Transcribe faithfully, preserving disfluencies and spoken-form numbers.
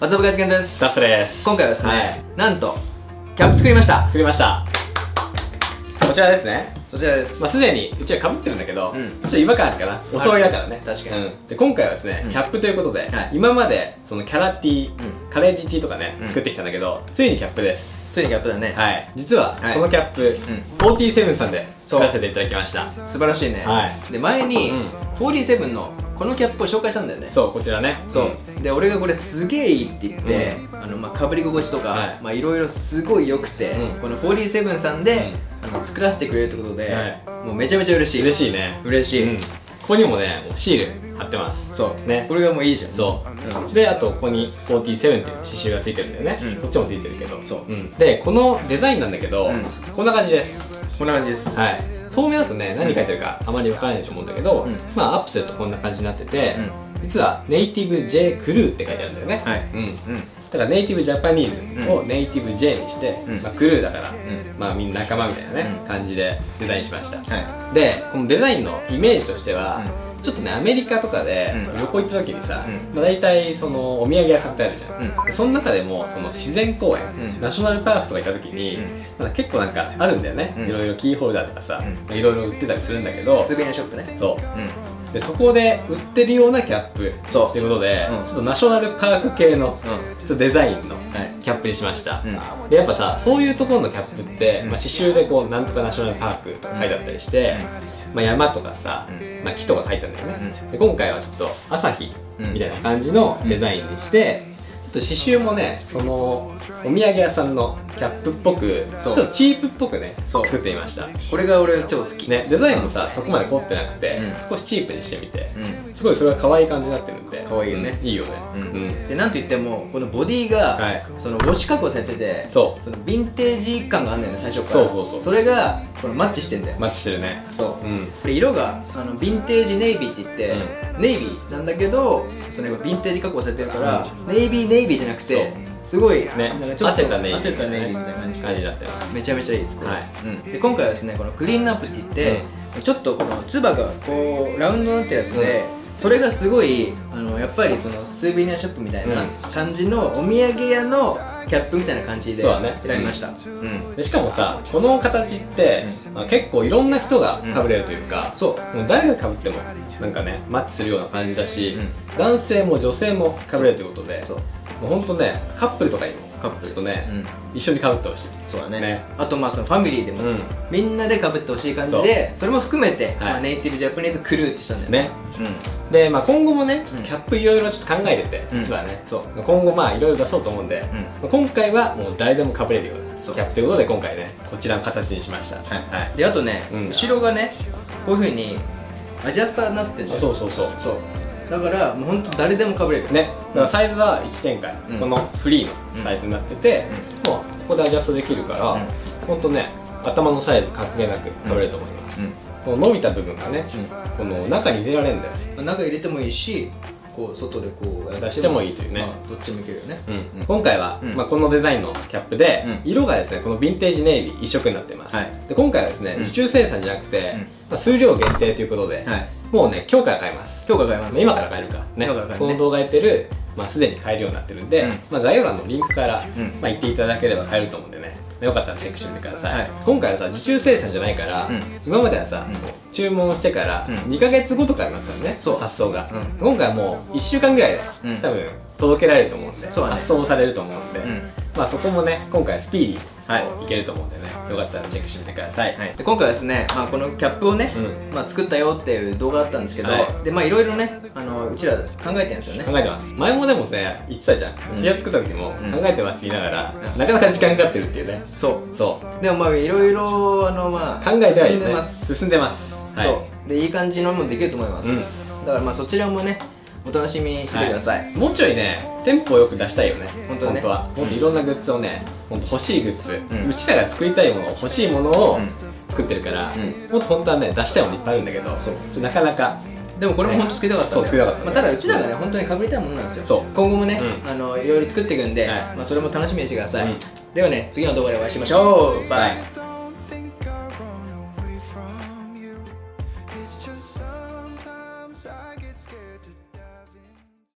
ワツアップガイズケンです。 スタッフです。 今回はですね、 はい、 なんとキャップ作りました作りましたこちらですね。 そちらです。 まあすでにうちはかぶってるんだけど、うん、ちょっと違和感あるかな。お揃いだからね。 確かに、 うん、で今回はですね、 うん、 キャップということで、はい、今までそのキャラティー、うん、カレッジティーとかね、うん、作ってきたんだけど、ついにキャップです。 ついにキャップだね。 はい、実はこのキャップ、はい、うん、フォーティーセブンさんで作らせていただきました。 素晴らしいね。はい、で前に、うん、フォーティーセブンのこのキャップを紹介したんだよね。 そう、こちらね。 そう、うん、で俺がこれすげえいいって言って、うん、あのまあかぶり心地とか、はい、まあいろいろすごい良くて、うん、このフォーティーセブンさんで、うん、あの作らせてくれるってことで、はい、もうめちゃめちゃ嬉しい。 嬉しいね。 嬉しい。うん、 ここにもね、もうシール貼ってます。 そうね、これがもういいじゃん。そう、うん、 であとここにフォーティーセブンっていう刺繍がついてるんだよね。うん、こっちもついてるけど。そう、うん、でこのデザインなんだけど、うん、こんな感じです。 こんな感じです。 はい、透明だとね、何書いてるかあまり分からないと思うんだけど、うん、まあアップするとこんな感じになってて、うん、実はネイティブ J クルーって書いてあるんだよね。はい、うん、だからネイティブジャパニーズをネイティブ J にして、うん、まあクルーだから、うん、まあみんな仲間みたいなね、うん、感じでデザインしました。はい、でこのデザインのイメージとしては、うん、ちょっとねアメリカとかで旅行行った時にさ、うん、まあ大体そのお土産屋さんってあるじゃん。うん、でその中でもその自然公園、うん、ナショナルパークとか行った時に、うん、まあ結構なんかあるんだよね。いろいろキーホルダーとかさ、いろいろ売ってたりするんだけど、 スーベニアショップね。そう。 うん、でそこで売ってるようなキャップということで、うん、ちょっとナショナルパーク系のちょっとデザインのキャップにしました。うん、でやっぱさ、そういうところのキャップって、うん、まあ刺繍でこうなんとかナショナルパークとか書いてあったりして、うん、まあ山とかさ、うん、まあ木とか書いてあるんだよね。うん、で今回はちょっと朝日みたいな感じのデザインにして、ちょっと刺繍もね、そのお土産屋さんのキャップっぽく、ちょっとチープっぽくね作ってみました。これが俺超好きね。デザインもさ、そこまで凝ってなくて、少しチープにしてみて、すごいそれが可愛い感じになってるんで、可愛いよね。いいよね。でなんといってもこのボディがそのウォッシュ加工されてて、そのヴィンテージ感があるんだよね、最初から。そうそうそう。それがこのマッチしてんだよ。マッチしてるね。そう。これ色があのヴィンテージネイビーって言って、ネイビーなんだけど、そのヴィンテージ加工されてるから、ネイビーネイビーじゃなくて、すごいね、汗たネイビーみたいな感じになってます。めちゃめちゃいいです。はい。で今回はですね、このクリーンナップって言ってちょっとこのつばがこうラウンドになってるやつで、それがすごいあのやっぱりそのスーベニアショップみたいな感じのお土産屋のキャップみたいな感じで選びました。でしかもさ、この形って結構いろんな人がかぶれるというか、もう誰がかぶってもなんかねマッチするような感じだし、男性も女性もかぶれるということで、もうほんとね、カップルとかにもカップルとね、一緒にかぶってほしい。そうだね。あとまあそのファミリーでもみんなでかぶってほしい感じで、それも含めてネイティブジャパニーズクルーってしたんだよね。でまあ今後もね、キャップいろいろちょっと考えてて、実はね、今後まあいろいろ出そうと思うんで、今回はもう誰でもかぶれるようなキャップということで、今回ねこちらの形にしました。であとね、後ろがねこういうふうにアジャスターになってるんだよ。そうそうそうそう。だからもう本当誰でもかぶれるね。だからサイズは一展開、このフリーのサイズになってて、もうここでアジャストできるから、本当ね頭のサイズ関係なくかぶれると思います。この伸びた部分がね、この中に入れられるんだよ。中入れてもいいし、こう外でこう出してもいいというね。どっちもいけるよね。今回はまあこのデザインのキャップで、色がですねこのヴィンテージネイビー一色になってます。で今回はですね受注生産じゃなくて数量限定ということで、もうね今日から買えます。今日から買えます。今から買えるかね。この動画やってる、まあすでに買えるようになってるんで、まあ概要欄のリンクからまあ行っていただければ買えると思うんでね、よかったらチェックしてみてください。今回はさ受注生産じゃないから、今まではさ注文してからにかげつごとかになったのね、発送が。今回はもういっしゅうかんぐらいで多分届けられると思うんで、発送されると思うんで、まあそこもね今回スピーディーにいけると思うんでね、よかったらチェックしてみてください。で今回はですね、まあこのキャップをねまあ作ったよっていう動画あったんですけど、でまあいろいろねあのうちら考えてるんですよね。考えてます。前もでもね言ってたじゃん、うちが作った時も考えてますって言いながらなかなか時間かかってるっていうね。そうそうでもまあいろいろあのまあ考えてはいるね。進んでます。そうでいい感じのもできると思います。だからまあそちらもねお楽しみにしてください。もうちょいねテンポよく出したいよね。本当はもっといろんなグッズをね、本当欲しいグッズ、うちらが作りたいもの、欲しいものを作ってるから、もっと本当はね出したいものいっぱいあるんだけど、なかなか。でもこれも本当作りたかった。そう作りたかった。ただうちらがね本当にかぶりたいものなんですよ。そう今後もねあのいろいろ作っていくんで、まあそれも楽しみにしてください。ではね次の動画でお会いしましょう。バイ。